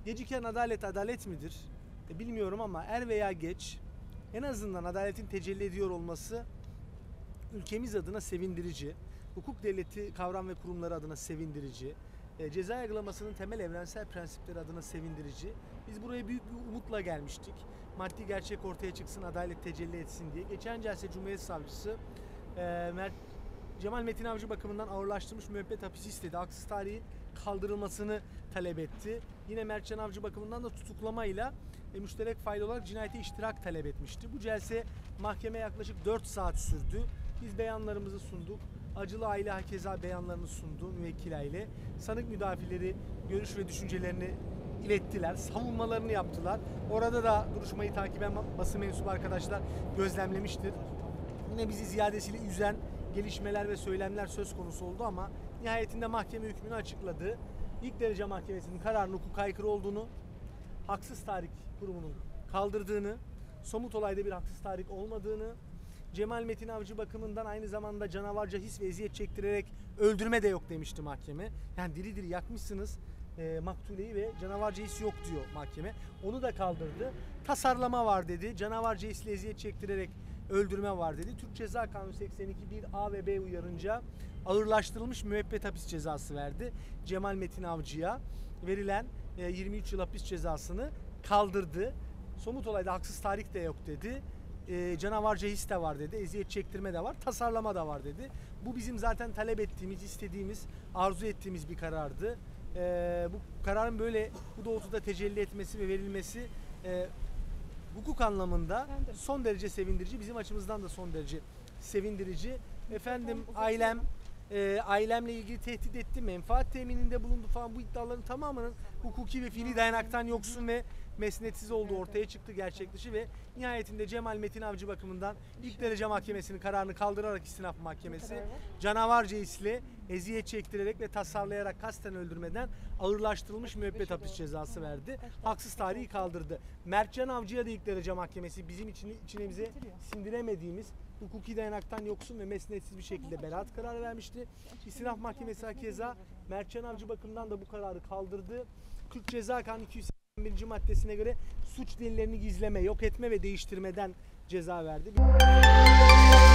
Geciken adalet adalet midir? Bilmiyorum ama er veya geç en azından adaletin tecelli ediyor olması ülkemiz adına sevindirici. Hukuk devleti kavram ve kurumları adına sevindirici. Ceza yargılamasının temel evrensel prensipleri adına sevindirici. Biz buraya büyük bir umutla gelmiştik. Maddi gerçek ortaya çıksın, adalet tecelli etsin diye. Geçen celse Cumhuriyet Savcısı Cemal Metin Avcı bakımından ağırlaştırılmış müebbet hapis istedi. Haksız tarihin kaldırılmasını talep etti. Yine Mertcan Avcı bakımından da tutuklamayla müşterek fail olarak cinayete iştirak talep etmişti. Bu celse mahkeme yaklaşık 4 saat sürdü. Biz beyanlarımızı sunduk. Acılı aile hakeza beyanlarını sundu müvekkil aile. Sanık müdafileri görüş ve düşüncelerini ilettiler. Savunmalarını yaptılar. Orada da duruşmayı takiben basın mensubu arkadaşlar gözlemlemiştir. Yine bizi ziyadesiyle üzen gelişmeler ve söylemler söz konusu oldu ama nihayetinde mahkeme hükmünü açıkladı. İlk derece mahkemesinin kararının hukuka aykırı olduğunu, haksız tahrik kurumunun kaldırdığını, somut olayda bir haksız tahrik olmadığını, Cemal Metin Avcı bakımından aynı zamanda canavarca his ve eziyet çektirerek öldürme de yok demişti mahkeme. Yani diri diri yakmışsınız maktuleyi ve canavarca his yok diyor mahkeme. Onu da kaldırdı. Tasarlama var dedi. Canavarca hisle eziyet çektirerek öldürme var dedi. Türk Ceza Kanunu 82.1 A ve B uyarınca ağırlaştırılmış müebbet hapis cezası verdi. Cemal Metin Avcı'ya verilen 23 yıl hapis cezasını kaldırdı. Somut olayda haksız tahrik de yok dedi. Canavarca his de var dedi. Eziyet çektirme de var. Tasarlama da var dedi. Bu bizim zaten talep ettiğimiz, istediğimiz, arzu ettiğimiz bir karardı. Bu kararın böyle bu doğrultuda tecelli etmesi ve verilmesi hukuk anlamında son derece sevindirici. Bizim açımızdan da son derece sevindirici. Efendim ailemle ilgili tehdit etti, menfaat temininde bulundu falan, bu iddiaların tamamının hukuki ve fiili dayanaktan yoksun ve mesnetsiz olduğu ortaya çıktı, gerçek dışı ve nihayetinde Cemal Metin Avcı bakımından ilk derece mahkemesinin kararını kaldırarak istinaf mahkemesi canavarca hisle eziyet çektirerek ve tasarlayarak kasten öldürmeden ağırlaştırılmış müebbet hapis cezası verdi. Haksız tarihi kaldırdı. Mertcan Avcı'ya da ilk derece mahkemesi bizim içimize sindiremediğimiz hukuki dayanaktan yoksun ve mesnetsiz bir şekilde beraat kararı vermişti. İstinaf mahkemesi hakeza Mertcan Avcı bakımından da bu kararı kaldırdı. Türk Ceza Kanunu 281. maddesine göre suç delillerini gizleme, yok etme ve değiştirmeden ceza verdi.